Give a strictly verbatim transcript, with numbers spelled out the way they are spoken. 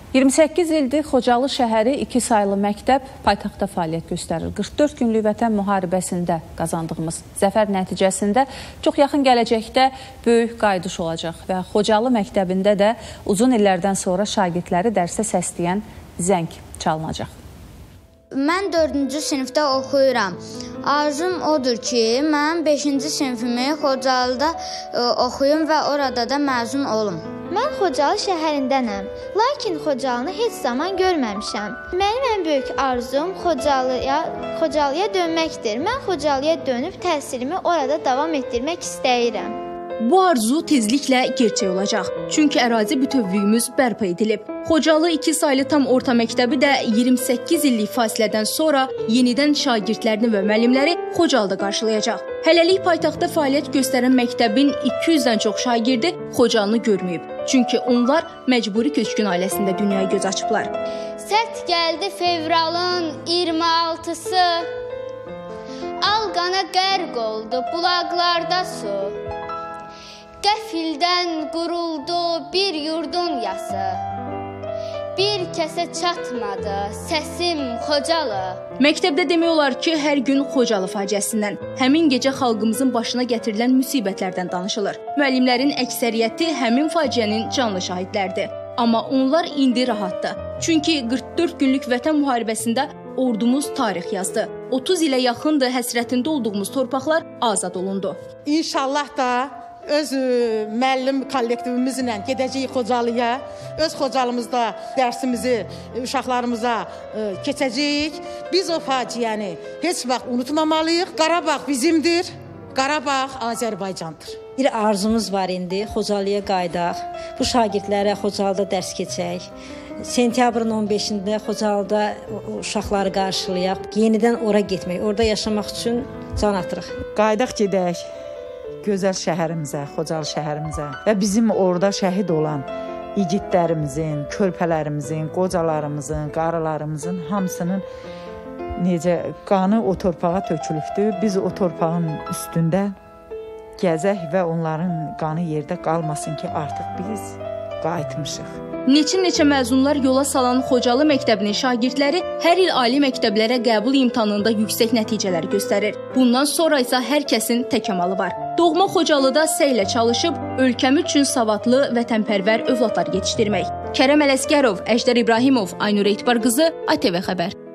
iyirmi səkkiz ildir Xocalı şəhəri iki saylı məktəb paytaxtda fəaliyyət göstərir. qırx dörd günlük vətən müharibəsində qazandığımız zəfər nəticəsində çox yaxın gələcəkdə böyük qayıdış olacaq və Xocalı məktəbində də uzun illərdən sonra şagirdləri dərsə səsləyən zəng çalınacaq. Mən dördüncü sinifdə oxuyuram. Arzum odur ki, mən beşinci sinifimi Xocalıda ə, oxuyum və orada da məzun olum. Mən Xocalı şəhərindənəm, lakin Xocalını heç zaman görməmişəm. Mənim ən böyük arzum Xocalıya, Xocalıya dönməkdir. Mən Xocalıya dönüb təhsilimi orada davam etdirmək istəyirəm. Bu arzu tezliklə gerçək olacaq. Çünki ərazi bütövlüyümüz bərpa edilib. Xocalı iki saylı tam orta məktəbi də iyirmi səkkiz illik fasilədən sonra yenidən şagirdlərini və müəllimləri Xocalıda qarşılayacaq. Hələlik paytaxtda fəaliyyət göstərən məktəbin iki yüzdən çox şagirdi Xocalını görməyib. Çünki onlar məcburi köçkün ailəsində dünyaya göz açıblar. Sərt gəldi fevralın iyirmi altısı, Alqana qərq oldu bulaqlarda su. Qəfildən quruldu bir yurdun yası, bir kəsə çatmadı səsim Xocalı. Məktəbdə demək olar ki, hər gün Xocalı faciəsindən, həmin gecə xalqımızın başına gətirilən müsibətlərdən danışılır. Müəllimlərin əksəriyyəti həmin faciənin canlı şahidlərdir. Amma onlar indi rahatdır. Çünki qırx dörd günlük vətən müharibəsində ordumuz tarix yazdı. otuz ilə yaxındır həsrətində olduğumuz torpaqlar azad olundu. İnşallah da öz müəllim kollektivimizlə gedəcəyik Xocalıya, öz Xocalımızda dərsimizi uşaqlarımıza keçəcəyik. Biz o faciəni heç vaxt unutmamalıyıq. Qarabağ bizimdir, Qarabağ Azərbaycandır. Bir arzumuz var indi, Xocalıya qaydaq, bu şagirdlərə Xocalıda dərs keçək. Sentyabrın on beşində Xocalıda uşaqları qarşılayaq, yenidən ora getmək, orada yaşamaq üçün can atırıq. Qaydaq gedək gözəl şəhərimizə, Xocalı şəhərimizə və bizim orada şəhid olan igidlərimizin, körpələrimizin, qocalarımızın, qarılarımızın hamısının necə qanı o torpağa tökülübdür. Biz o torpağın üstündə gəzək və onların qanı yerdə qalmasın ki, artıq biz qayıtmışıq. Neçə-neçə məzunlar yola salan Xocalı məktəbinin şagirdləri hər il ali məktəblərə qəbul imtahanında yüksək nəticələr göstərir. Bundan sonra isə hər kəsin tək amalı var. Doğma Xocalıda səylə çalışıb, ölkəmi üçün savadlı, vətənpərvər övladlar yetişdirmək. Kərəm Ələsgərov, Əjdər İbrahimov, Aynur Etibar qızı, A T V Xəbər.